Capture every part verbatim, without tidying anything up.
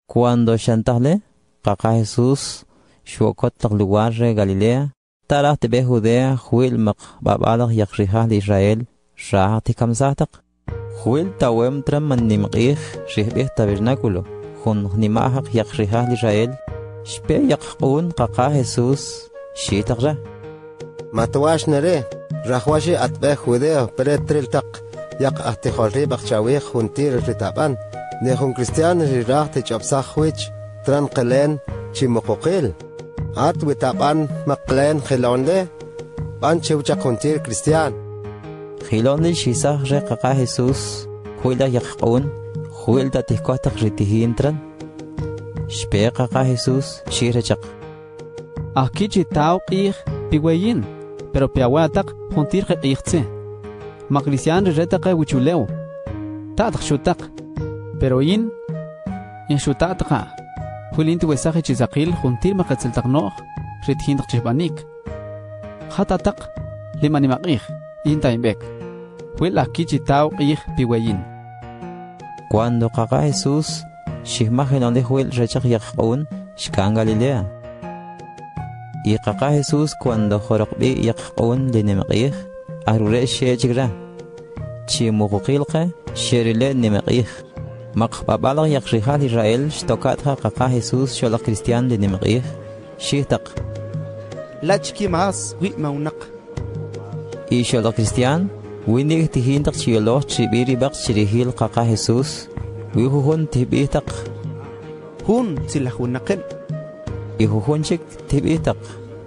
Cuando Shantale, Kaka Jesús, Shuokot lugar de Galilea, Tarah tebe Judea, Huil mak babalak yakrihah de Israel, Shah tikamzatak. Huil tawem tram man nimqih, Shihbih tabernáculo, Hun nimahak yakrihah de Israel, Shpe yakqun Kaka Jesús, Shitakra. Matuash nere, Rahwashi atbe Judea, Peretril tak, Yak atihori bakchawih, Huntir ritaban, Nehun Christian rirah te chapsahwich, Tran qelen, Chimokokil. At witaban maklen khilonle, Ban chewcha Huntir Christian. Khilonle shisah re Kaka Jesús, Huila yakqun, Huilda tihkotak ritihintran. Shpe Kaka Jesús, shirechak. Aquí chitao qih piwayin, pero piawatak Huntir qihse. Macristian retaka wichuleo. Tatak shutak. Pero in in shutataka. Hulinti wesaje chizakil Huntir maqatzil taqnoq rithin chihbanik. Khatatak limani maqih in taimbek. Huil aquí chitao qih piwayin. Cuando Kaka Jesús shihmajen onde huil rechak yakqun shkan Galilea. Y Kaka Jesús cuando jorokbi yakqun linemqih arure shechigra. Chimuqilqa sherile nemqih. Maqbabalaq yakrihal Israel shtokatha Kaka Jesús sholaq Cristian linemqih. Shihtaq. Lachki mas wi maunak. Y sholaq Cristian winig tihintaq chioloh chibiri baq chirihil Kaka Jesús. Wihuhun tibitaq. Hun silahunaqen. Ihuhunchik tibitaq.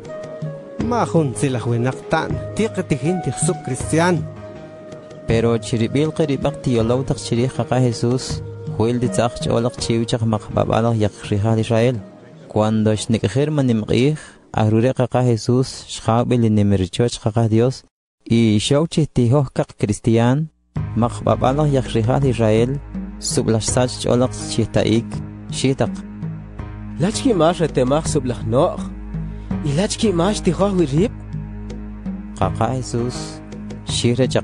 Ma hun silahunaqtan. Tiqtihin tihsub Cristian. Pero chiribil qiribaq tiolowtaq chirih Kaka Jesús. Huil ditzaq cholaq chiwchaq maqbabalaq yakrihal Israel. Cuando shnikjir manimqih, arure Kaka Jesús shqabil inimirchoch Kaka Dios. Y shawchih tihohkaq Cristian, maqbabalaq yakrihal Israel. Sublashsach cholaq chihtaik, shitaq. Lachki mash retemach sublach noq. Y lachki mash tihoh wirib. Kaka Jesús, shirechaq.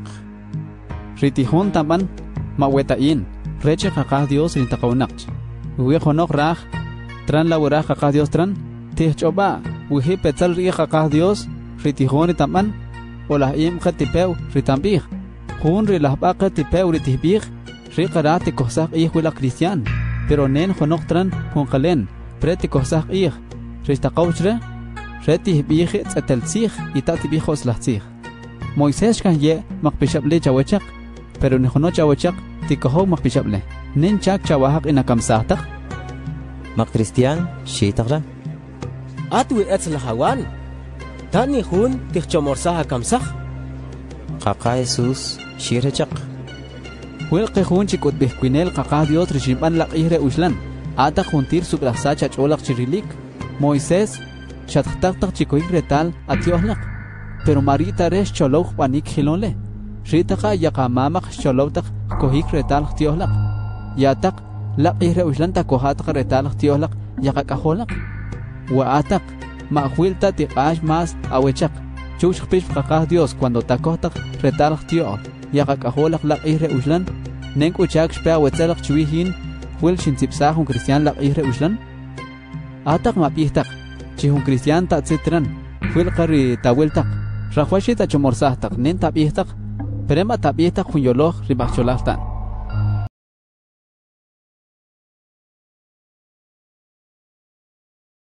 Ritihon taban mawetain. Reche Kaka Dios rintaqawnaq. Uwe honok raj. Tran laburaj Kaka Dios tran. Tihchoba. Uwe petzal ri Kaka Dios. Ritihon taban. Olah im qatipeu ritambih. Hun rilahba qatipeu ritihbih. Riqarati kohsaq ih wila Cristian. Pero nen honok tran honqalen. Preti kohsaq ih. Ristaqawchre. Retihbih tsatalsih. Itatibih oslahsih. Moisés kan ye maqpishable chawachaq. Pero ni hono chawachaq. Tikoho maqpishable. Nen chak chawahaq inakamsahtak. Maq Cristian shitaqra. Atwi etslahawan. Tani hun tihchomorsaha kamsah. Kaka Jesús shirechaq. Huil qihun chikut bihkwinel Kaka Dios rishimban laqihre ushlan. Ata Huntir sublahsa chacholaq chirilik. Moisés shatqtaqtaq chikoik retal atiohlaq. Pero marita resh choloq panik hilonle. Ritaqa yaqamamaq cholowtaq kohik retal tiohlaq. Yataq laqihre ushlan takohataq retal tiohlaq yaqaqaholaq. Wa ataq ma'huilta tiqash mas awechaq. Chushq pish Kaka Dios cuando takohtaq retal tiohl. Yaqaqaholaq laqihre ushlan. Nenk uchaq shpea wetzelaq chwihin. Huil shintzipsahun Cristian laqihre ushlan. Ataq mapyihtaq. Chihun Cristian tatzitran. Huil qari tawiltaq. Rahwashi tachomorsahtak nen tapyihtaq. Prema tapyihtaq hun yoloq ribaqcholaqtan.